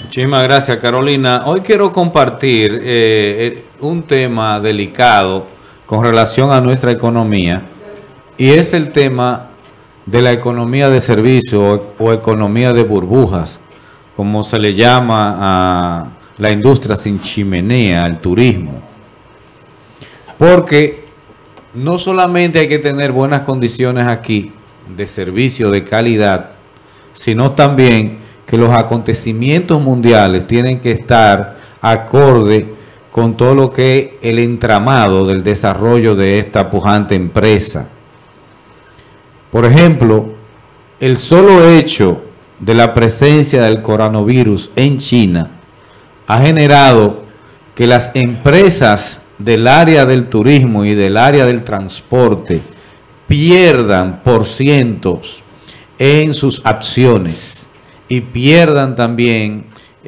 Muchísimas gracias, Carolina. Hoy quiero compartir un tema delicado con relación a nuestra economía, y es el tema de la economía de servicio o economía de burbujas, como se le llama a la industria sin chimenea, el turismo. Porque no solamente hay que tener buenas condiciones aquí de servicio de calidad, sino también que los acontecimientos mundiales tienen que estar acorde con todo lo que es el entramado del desarrollo de esta pujante empresa. Por ejemplo, el solo hecho de la presencia del coronavirus en China ha generado que las empresas del área del turismo y del área del transporte pierdan por cientos en sus acciones y pierdan también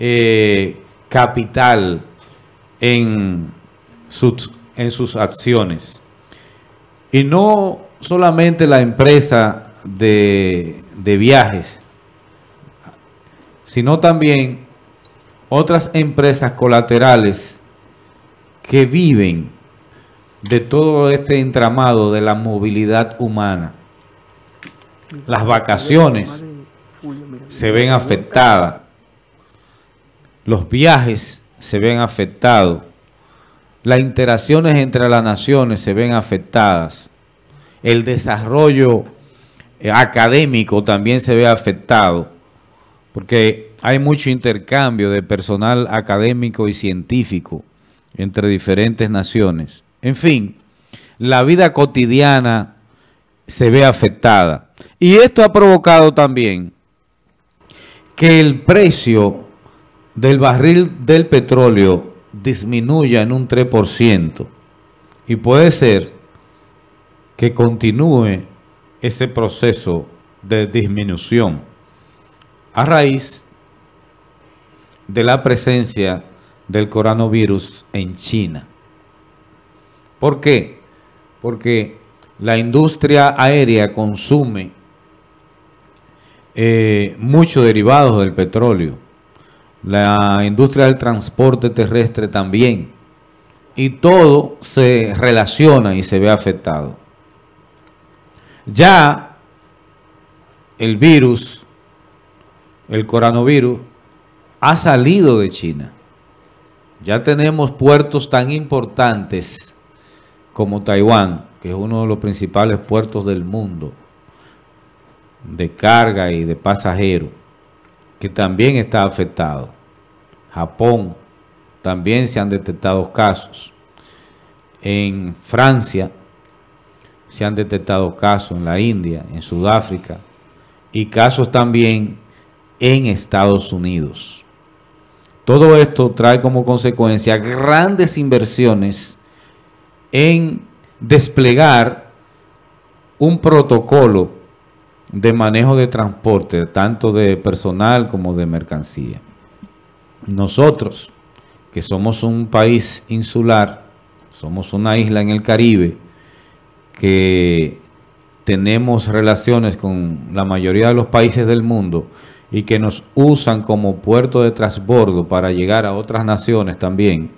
capital en sus acciones. Y no solamente la empresa de viajes, sino también otras empresas colaterales que viven de todo este entramado de la movilidad humana. Las vacaciones se ven afectadas, los viajes se ven afectados, las interacciones entre las naciones se ven afectadas, el desarrollo académico también se ve afectado, porque hay mucho intercambio de personal académico y científico entre diferentes naciones. En fin, la vida cotidiana se ve afectada. Y esto ha provocado también que el precio del barril del petróleo disminuya en un 3%. Y puede ser que continúe ese proceso de disminución a raíz de la presencia del coronavirus en China. ¿Por qué? Porque la industria aérea consume muchos derivados del petróleo. La industria del transporte terrestre también. Y todo se relaciona y se ve afectado. Ya el virus, el coronavirus, ha salido de China. Ya tenemos puertos tan importantes como Taiwán, que es uno de los principales puertos del mundo de carga y de pasajeros, que también está afectado. Japón, también se han detectado casos. En Francia se han detectado casos, en la India, en Sudáfrica, y casos también en Estados Unidos. Todo esto trae como consecuencia grandes inversiones en desplegar un protocolo de manejo de transporte, tanto de personal como de mercancía. Nosotros, que somos un país insular, somos una isla en el Caribe, que tenemos relaciones con la mayoría de los países del mundo y que nos usan como puerto de transbordo para llegar a otras naciones también,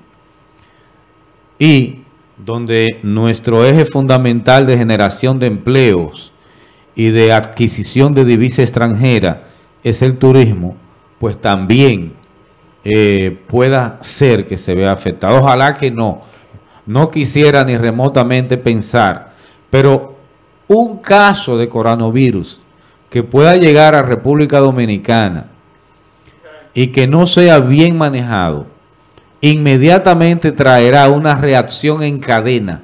y donde nuestro eje fundamental de generación de empleos y de adquisición de divisa extranjera es el turismo, pues también pueda ser que se vea afectado. Ojalá que no quisiera ni remotamente pensar, pero un caso de coronavirus que pueda llegar a República Dominicana y que no sea bien manejado, inmediatamente traerá una reacción en cadena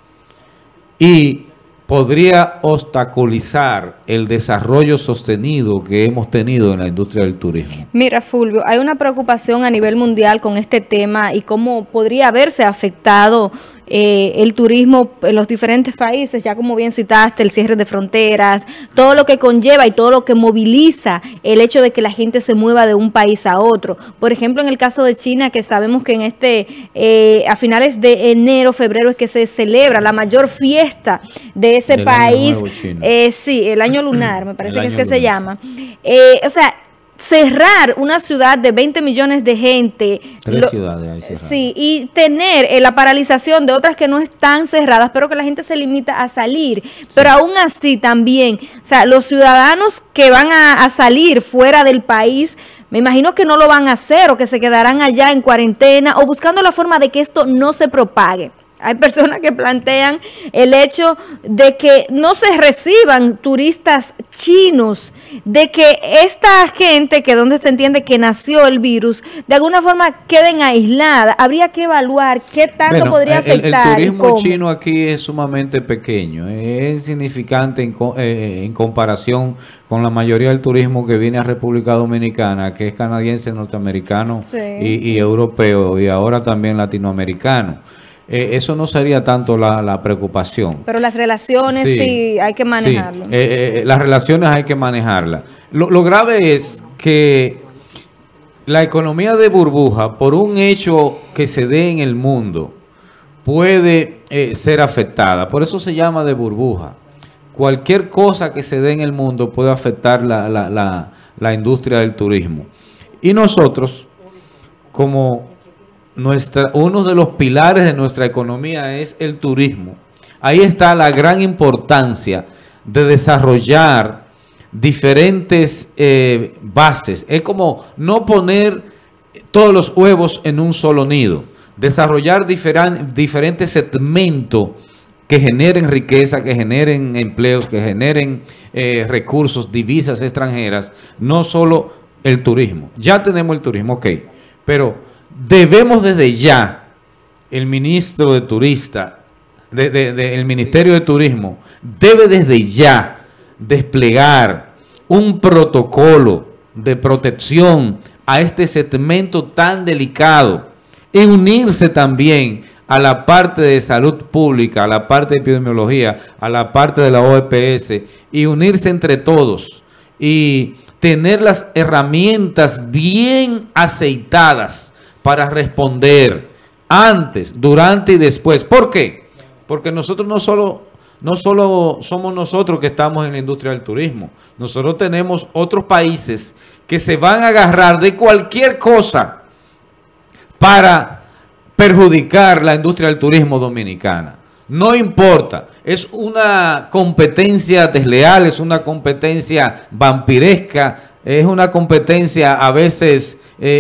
y podría obstaculizar el desarrollo sostenido que hemos tenido en la industria del turismo. Mira, Fulvio, hay una preocupación a nivel mundial con este tema y cómo podría haberse afectado el turismo en los diferentes países, ya como bien citaste, el cierre de fronteras, todo lo que conlleva y todo lo que moviliza el hecho de que la gente se mueva de un país a otro. Por ejemplo, en el caso de China, que sabemos que en a finales de enero, febrero es que se celebra la mayor fiesta de ese país. Sí, el año lunar, me parece que es que se llama. O sea, cerrar una ciudad de 20 millones de gente. Tres ciudades hay cerradas. Sí, y tener la paralización de otras que no están cerradas, pero que la gente se limita a salir. Sí. Pero aún así también, o sea, los ciudadanos que van a salir fuera del país, me imagino que no lo van a hacer o que se quedarán allá en cuarentena o buscando la forma de que esto no se propague. Hay personas que plantean el hecho de que no se reciban turistas chinos, de que esta gente, que donde se entiende que nació el virus, de alguna forma queden aisladas. Habría que evaluar qué tanto podría afectar. El turismo chino aquí es sumamente pequeño, es insignificante en comparación con la mayoría del turismo que viene a República Dominicana, que es canadiense, norteamericano, sí, y europeo, y ahora también latinoamericano. Eso no sería tanto la preocupación. Pero las relaciones sí hay que manejarlo. Sí, las relaciones hay que manejarlas. Lo grave es que la economía de burbuja, por un hecho que se dé en el mundo, puede ser afectada. Por eso se llama de burbuja. Cualquier cosa que se dé en el mundo puede afectar la industria del turismo. Y nosotros, como uno de los pilares de nuestra economía es el turismo. Ahí está la gran importancia de desarrollar diferentes bases. Es como no poner todos los huevos en un solo nido. Desarrollar diferentes segmentos que generen riqueza, que generen empleos, que generen recursos, divisas extranjeras. No solo el turismo. Ya tenemos el turismo, ok. Pero debemos desde ya, el ministro de Turista, el Ministerio de Turismo, debe desde ya desplegar un protocolo de protección a este segmento tan delicado y unirse también a la parte de salud pública, a la parte de epidemiología, a la parte de la OPS, y unirse entre todos y tener las herramientas bien aceitadas para responder antes, durante y después. ¿Por qué? Porque nosotros no solo somos nosotros que estamos en la industria del turismo. Nosotros tenemos otros países que se van a agarrar de cualquier cosa para perjudicar la industria del turismo dominicana. No importa. Es una competencia desleal, es una competencia vampiresca, es una competencia a veces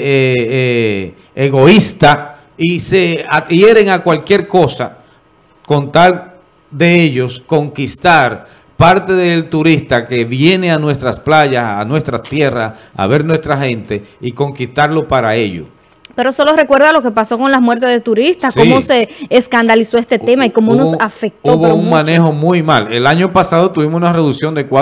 egoísta, y se adhieren a cualquier cosa con tal de ellos conquistar parte del turista que viene a nuestras playas, a nuestras tierras, a ver nuestra gente y conquistarlo para ellos. Pero solo recuerda lo que pasó con las muertes de turistas, cómo se escandalizó este tema y cómo nos afectó. Hubo un manejo muy mal. El año pasado tuvimos una reducción de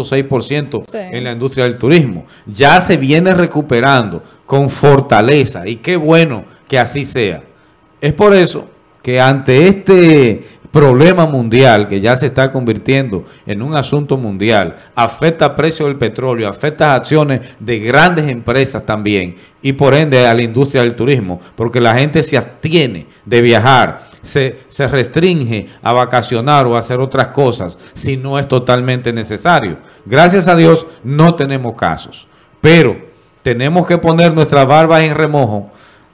4.6% en la industria del turismo. Ya se viene recuperando con fortaleza, y qué bueno que así sea. Es por eso que ante este problema mundial que ya se está convirtiendo en un asunto mundial, afecta al precio del petróleo, afecta a acciones de grandes empresas también, y por ende a la industria del turismo, porque la gente se abstiene de viajar, se restringe a vacacionar o a hacer otras cosas si no es totalmente necesario. Gracias a Dios no tenemos casos, pero tenemos que poner nuestras barbas en remojo,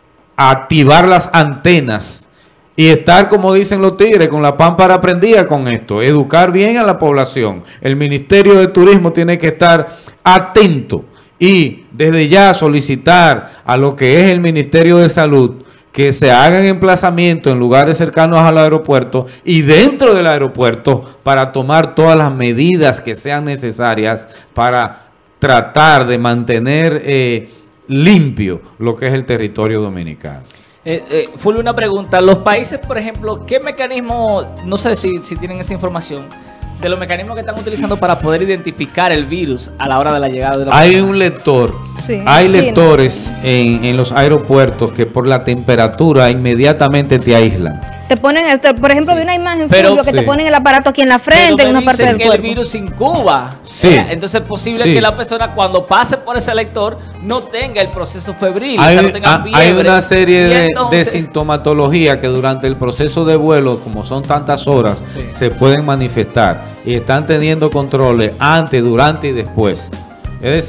activar las antenas y estar, como dicen los tigres, con la pámpara prendida con esto, educar bien a la población. El Ministerio de Turismo tiene que estar atento y desde ya solicitar a lo que es el Ministerio de Salud que se hagan emplazamientos en lugares cercanos al aeropuerto y dentro del aeropuerto para tomar todas las medidas que sean necesarias para tratar de mantener limpio lo que es el territorio dominicano. Fulvio, una pregunta. Los países, por ejemplo, ¿qué mecanismo, no sé si tienen esa información, de los mecanismos que están utilizando para poder identificar el virus a la hora de la llegada de la persona? Hay un lector. Sí, hay lectores en los aeropuertos que por la temperatura inmediatamente te aíslan. Te ponen, por ejemplo, vi una imagen, Fulvio, que te ponen el aparato aquí en la frente, en una parte del cuerpo. El virus incuba. Entonces es posible que la persona cuando pase por ese lector no tenga el proceso febril. Hay una serie de sintomatología que durante el proceso de vuelo, como son tantas horas, se pueden manifestar. Y están teniendo controles antes, durante y después. Es decir,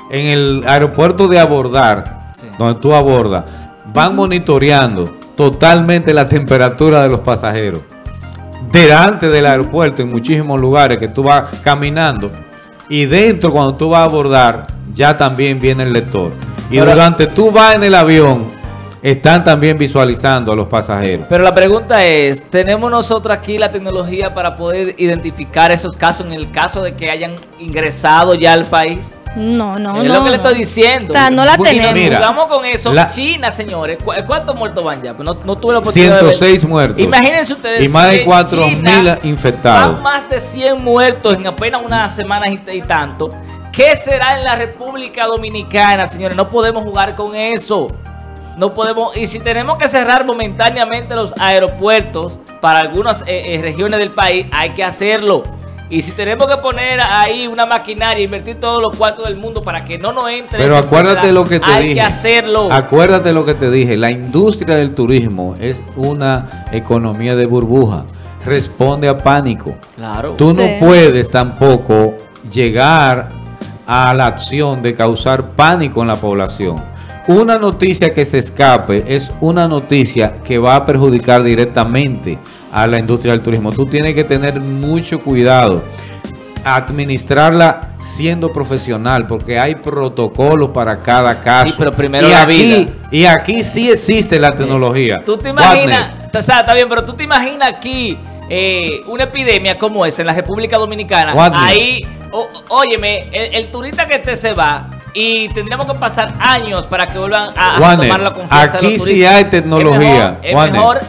en el aeropuerto de abordar, Sí. donde tú abordas, van monitoreando totalmente la temperatura de los pasajeros. Delante del aeropuerto, en muchísimos lugares que tú vas caminando, y dentro, cuando tú vas a abordar, ya también viene el lector. Y Pero, durante tú vas en el avión, están también visualizando a los pasajeros. pero la pregunta es, ¿tenemos nosotros aquí la tecnología para poder identificar esos casos en el caso de que hayan ingresado ya al país? No, no, Es no. lo que le no. estoy diciendo. O sea, no la Mira, tenemos. mira. Jugamos con eso. La- China, señores. ¿Cuántos muertos van ya? Pues no tuve la oportunidad de ver. 106 muertos. Imagínense ustedes. Y más de si en 4.000 China infectados. Van más de 100 muertos en apenas unas semanas y tanto. ¿Qué será en la República Dominicana, señores? No podemos jugar con eso. No podemos. Y si tenemos que cerrar momentáneamente los aeropuertos para algunas regiones del país, hay que hacerlo. Y si tenemos que poner ahí una maquinaria, invertir todos los cuartos del mundo para que no nos entre. Pero esa acuérdate enfermedad, lo que te hay dije. que hacerlo. Acuérdate lo que te dije. La industria del turismo es una economía de burbuja. Responde a pánico. Claro. Tú Sí. no puedes tampoco llegar a la acción de causar pánico en la población. Una noticia que se escape es una noticia que va a perjudicar directamente a la industria del turismo. Tú tienes que tener mucho cuidado, administrarla siendo profesional, porque hay protocolos para cada caso. Sí, pero primero y la aquí, vida. Y aquí sí existe la tecnología. ¿Tú te Wagner, imaginas? O sea, está bien, pero tú te imaginas aquí una epidemia como esa en la República Dominicana. Wagner. Ahí, óyeme, el turista que se va y tendríamos que pasar años para que vuelvan a Wagner, tomar la confianza de aquí los sí turistas. hay tecnología, Es Wagner. mejor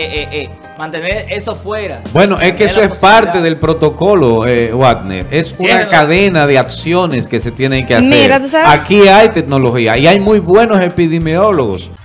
mantener eso fuera. Bueno, es que Mantener eso la es posibilidad. parte del protocolo, Wagner. Es una Ciérralo. cadena de acciones que se tienen que hacer. Mira, ¿tú sabes? Aquí hay tecnología y hay muy buenos epidemiólogos.